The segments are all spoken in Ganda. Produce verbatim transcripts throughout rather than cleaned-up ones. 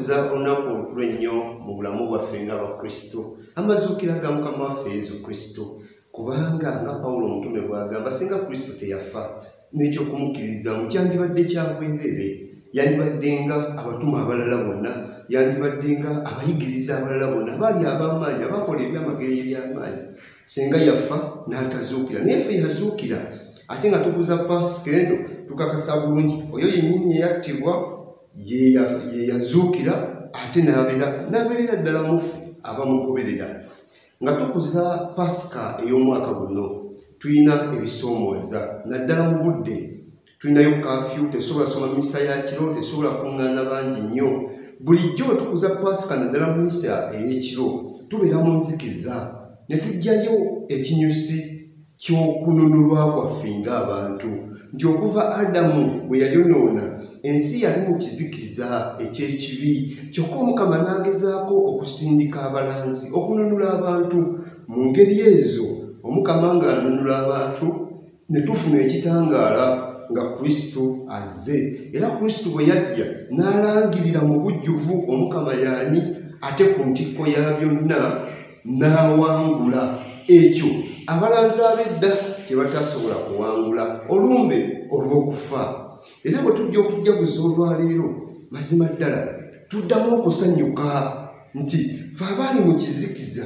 tukuza olunaku olukulu ennyo mu bulamu bwaffe ng'Abakristo, amazuukira ga Mukama waffe Yesu Kristo, kubanga nga Pawulo omutume bw'agamba singa Kristo teyafa n'ekyokumukkiriza mu kyandibadde kya bwereere, yandibadde nga abatume abalala bonna, yandibadde nga abayigiriza abalala bonna baali ab'amaanyi abakola ebyamagero eby'amaanyi. Singa yafa n'atazuukira, naye ffe yazuukira. Ate nga tukuza Pasika eno tukakasa bulungi oyo yennyini eyattibwa ye yazuukira ate n'abeerera ddala mufu abamugoberera. Nga tukuza Pasika ey'omwaka guno tulina ebisoomooza naddala mu budde. Tulinayo kafyu, tesobola soma misa ya kiro, tesobola kuŋŋaana bangi nnyo. Bulijjo tukuza Pasika naddala mu misa ey'ekiro tubeera mu nzikiza ne tuggyayo ekinyusi ky'okununulwa kwaffe ng'abantu, nti okuva Adamu bwe yayonoona ensi yali mu kizikiza eky'ekibi, kyokka Omukama n'agezaako okusindika abalanzi okununula abantu. Mu ngeri ezo Omukama ng'anunula abantu ne tufuna ekitangaala nga Kristo azze, era Kristo bwe yajja n'alangirira mu bujjuvu Omukama y'ani, ate ku ntikko ya byonna n'awangula ekyo abalanzi ab'edda kye batasobola kuwangula, olumbe olw'okufa. Era bwe tujja okujjaguza olwaleero, mazima ddala tuddamu okusanyuka nti ffe abaali mu kizikiza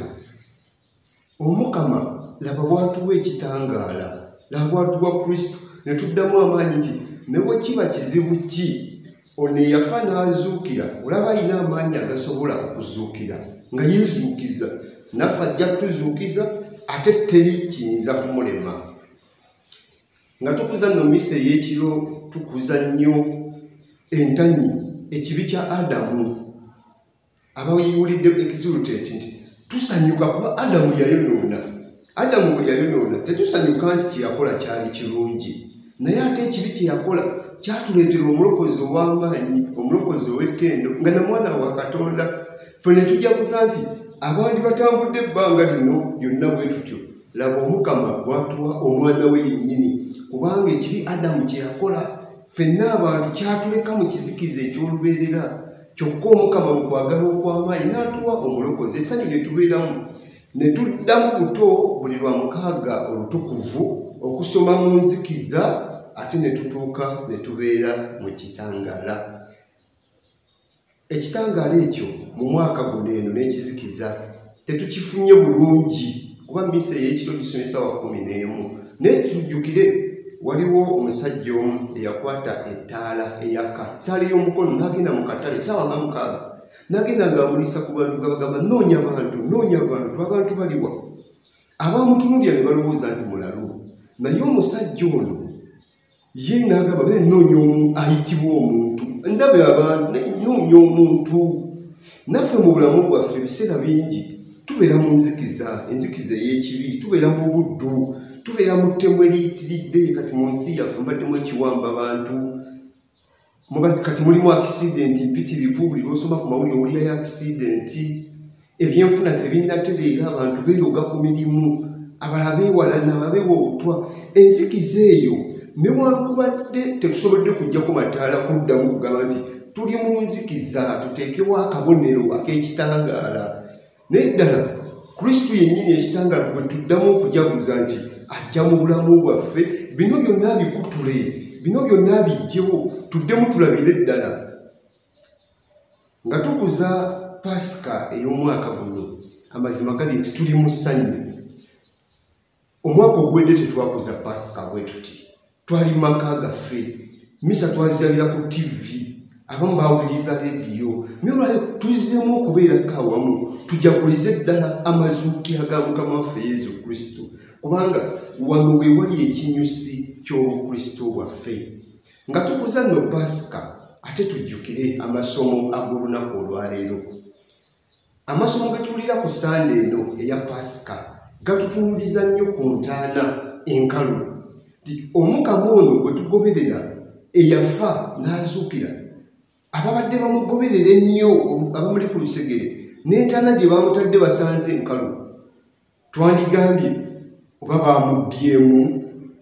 Omukama laba bw'atuwa ekitangaala, laba bw'atuwa Kristo, ne tuddamu amaanyi nti ne bwe kiba kizibu ki ono eyafa n'azuukira, olaba alina amaanyi agasobola okuzuukira nga yeezuukiza, naffe ajja kutuzuukiza ate teri kiyinza kumulema. Nga tukuza nno misa ey'ekiro tukuza nnyo entanyi, ekibi kya Adamu. Abayiwulidde exultate nti tusanyuka kuba Adamu yayonoona. Adamu bwe yayonoona tetusanyuka nti kyeyakola kyali kirungi, naye ate ekibi kye yakola kyatuleetera omulokozi ow'amaanyi, omulokozi ow'ettendo nga na mwana wa Katonda. Ffe ne tujaguza nti abandi batambudde ebbanga lino byonna bwe tutyo, laba Omukama bw'atuwa omwana we yennyini, kubanga ekibi Adamu kye yakola ffenna abantu kyatuleka mu kizikiza eky'olubeerera, kyokka Omukama mu kwagala okw'amaanyi n'atuwa omulokozi, essanyu lye tubeeramu. Ne tuddamu buto buli lwa mukaaga olutukuvu okusoma mu nzikiza, ate ne tutuuka ne tubeera mu kitangaala. Ekitangaala ekyo mu mwaka guno eno n'ekizikiza tetukifunye bulungi, kuba misa ey'ekiro gisomesa wa kumi n'emu. Naye tujjukire waliwo omusajja omu eyakwata ettaala eyaka, ettaala ey'omukono n'agenda mu katale essaawa nga mukaaga, n'agenda ng'amuliisa ku bantu nga bagamba noonya bantu, noonya bantu, abantu baliwa? Abaamutunuulira ne balowooza nti mulalu, naye omusajja ono ye n'agamba be noonya ayitibwa omuntu, ndabe abantu noonya omuntu. Naffe mu bulamu bwaffe ebiseera bingi tubeera mu nzikiza, enzikiza ey'ekibi, tubeera mu buddu, tubeera mu ttemu eriyitiridde. Kati mu nsi yaffe mbaddemu ekiwamba abantu, kati mulimu akisidenti mpitirivu, buli lw'osoma ku mawulire owulirayo akisidenti, ebyenfuna tebinnatereera, abantu beeroga ku mirimu, abalala beewalana, babeewa obutwa. Enzikiza eyo newankubadde tetusobodde kujjako mataala kuddamu kugamba nti tuli mu nzikiza, tuteekewo akabonero ak'ekitangaala. Naye ddala Kristo yennyini ekitangaala bwe tuddamu okujaguza nti ajja mu bulamu bwaffe, bino byonna bikutule, bino byonna bijjewo, tuddemu tulabire ddala. Nga tukuza Pasika ey'omwaka guno, amazima gali nti tuli mu ssanyu. Omwaka ogwedde tetwakuza Pasika bwe tuti, twali mu maka gaffe, misa twazirabira ku tivi, abamu baawuliriza leediyo, naye olwaleero tuzzeemu okubeerako awamu tujagulize ddala amazuukira ga Mukama waffe Yesu Kristo, kubanga wano we wali ekinyusi ky'obukristo bwaffe. Nga tukuza nno Pasika, ate tujjukire amasomo ag'olunaku olwaleero. Amasomo ge tuwulira ku Sande eno eya Pasika gatutunuuliza nnyo ku ntaana enkalu, nti Omukama ono gwe tugoberera eyafa n'azuukira, ababadde bamugoberera ennyo abamuli ku lusegere n'entaana gye bamutadde basanze enkalu, twandigambye oba bamubbyemu,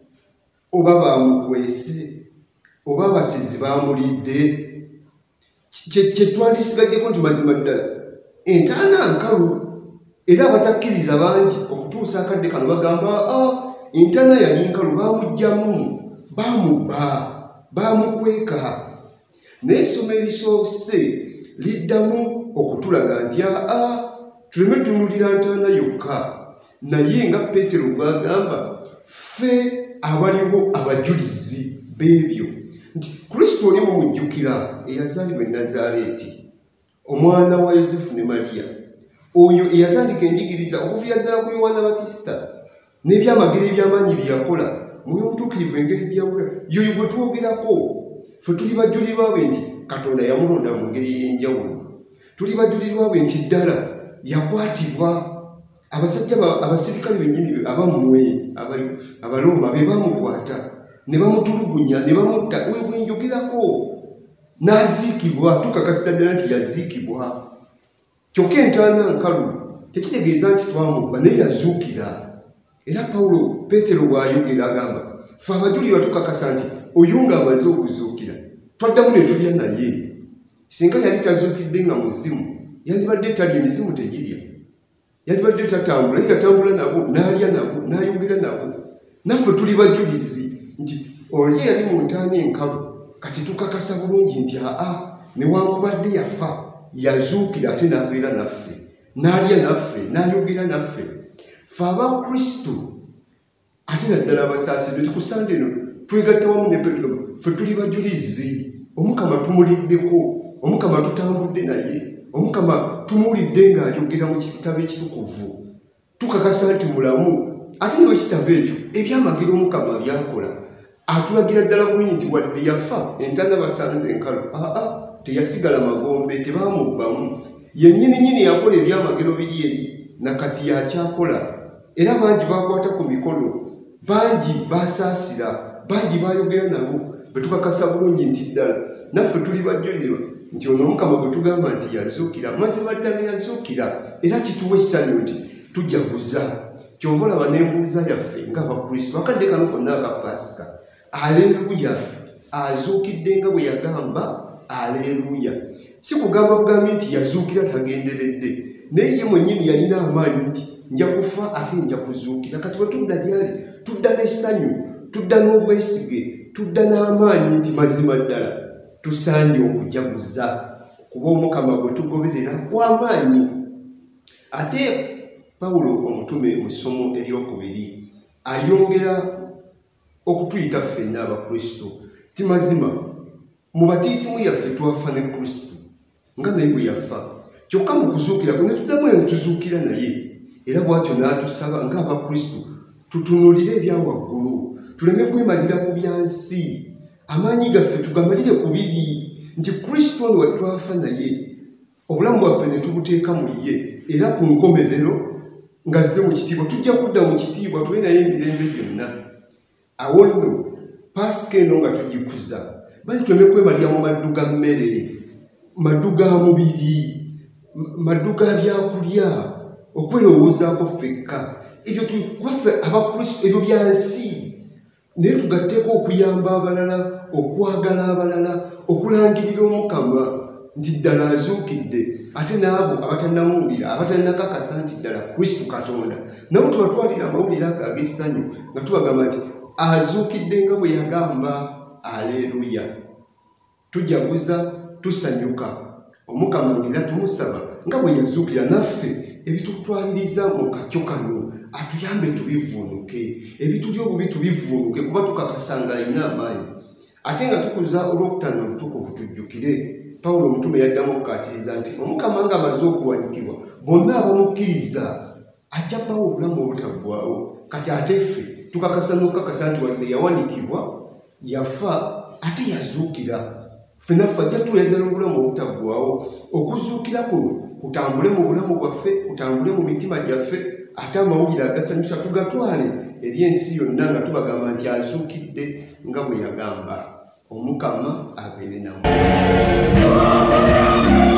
oba bamukwese, oba abasizi bamulidde, kye twandisigaddeko nti mazima ddala entaana nkalu era abatakkiriza bangi okutuusa akadde kano bagamba ah, entaana yali nkalu baamuggyamu baamubba baamukweka naye essomo erisoose liddamu okutulaga nti aa tuleme tunulira ntaana yokka naye nga Peetero bw'agamba ffe abaliwo abajulizi b'ebyo nti Kristo oli mumujjukira eyazaalibwa e Nazaaleeti omwana wa Yosefu ne Mariya oyo eyatandika enjigiriza okuviira ddala ku Yowaana Batisita n'ebyamagero eby'amaanyi bye yakola Mwoyo Mutuukirivu engeri gy'amukola yoyo gwe twogerako ffe tuli bajulirwa be nti Katonda yamulonda mu ngeri ey'enjawulo tuli bajulirwa be nti ddala yakwatibwa abasajja abasirikale bennyini abammwe Abaloma be bamukwata ne bamutulugunya ne bamutta we bwenjogerako n'aziikibwa tukakasita ddala nti yaziikibwa kyokka entaana nkalu tekitegeeza nti twamubba naye yazuukira era Pawulo Peetero bw'ayogera agamba ffe abajulirwa tukakasa nti oyo ng'amaze okuzuukira twaddamu ne tulya naye singa yali tazuukidde nga muzimu yandibadde talya emizimu tegirya yandibadde tatambula ye yatambula nabo n'alya nabo n'ayogera nabo naffe tuli bajulizi nti oli yali mu ntaana enkalu kati tukakasa bulungi nti aa newankubadde yafa yazuukira ate n'abeera naffe n'alya naffe n'ayogera naffe ffe abakristo ate naddala abasaasirwe tikusande eno twegatta wamu ne Peetero ffe tuli bajulizi Omukama tumuliddeko Omukama tutambudde naye Omukama tumuwulidde ng'ayogera mu kitabo ekitukuvu tukakasa nti mulamu ate ne bwekitabo ekyo ebyamagero Omukama byakola atulagira ddala bulungi nti wadde yafa entaana basanze enkalu aa teyasigala magombe tebamubbamu yennyini nyini yakola ebyamagero biri eri nakati yakyakola era bangi bakwata ku mikono bangi basaasira bangi bayogera nabo betukakasa bulungi nti ddala naffe tuli bajulirwa nti ono Omukama gwe tugamba nti yazuukira mazima ddala yazuukira era kituwa essanyu nti tujaguza kyova olaba n'embuuza yaffe ng'abakristo akadde kano konna aka Pasika aleluya azuukidde nga bwe yagamba aleluya si kugamba bugambi nti yazuukira tagenderedde naye ye mwennyini yalina amaanyi nti nja kufa ate nja kuzuukira kati bwe tudda gyali tudda n'essanyu tudda n'obwesige tudda n'amaanyi nti mazima ddala tusaanye okujaguza kuba Omukama gwe tugoberera w'amaanyi ate Pawulo omutume mu ssomo eryokubiri ayongera okutuyita ffenna abakristo ti mazima mu batiisimu yaffe twafa ne Kristo nga naye bwe yafa kyokka mu kuzuukira kwe ne tuddamu ne tuzuukira naye era bw'atyo n'atusaba ng'abakristo tutunuulire ebyawaggulu tuleme kwemalira ku byansi amaanyi gaffe tugamalire ku biri nti Kristo ono we twafa naye obulamu bwaffe ne tubuteeka mu ye era ku nkomerero ng'azze mu kitiibwa tujja kudda mu kitiibwa tube naye emirembe gyonna awo nno Pasika eno nga tugikuza bali tuleme kwemalira mu maddu ga mmere maddu ga mubiri maddu ga byakulya okwerowoozaako ffekka ebyo kubaffe abakristo ebyo byansi naye tugatteeko okuyamba abalala okwagala abalala okulangirira Omukama nti ddala azuukidde ate n'abo abatannamuwulira abatannakakasa nti ddala Kristo Katonda nabo tubatwalira amawulire ago ag'essanyu nga tubagamba nti azuukidde nga bwe yagamba aleluya tujaguza tusanyuka Omukama ng'era tumusaba nga bwe yazuukira naffe ebitutwaliriza mu kacyo kano atuyambe tubivuunuke ebituli obubi tubivuunuke kuba tukakasanga alina amaanyi ate nga tukuza olwokutaano olutukuvu tujjukire Pawulo omutume yaddamu okukaatiriza nti Omukama ng'amaze okuwanikibwa bonna abamukkiriza ajja bbawo obulamu obutaggwaawo kati ate ffe tukakasa n'okukakasa nti wadde yawanikibwa yafa ate yazuukira ffenna ffe ajja tuwa ddala obulamu obutaggwaawo okuzuukira kuno kutambule mu bulamu bwaffe kutambule mu mitima gyaffe ate amawulire agasanyusa tugatwale eri ensi yonna nga tubagamba nti azuukidde nga bwe yagamba Omukama abeere nammwe.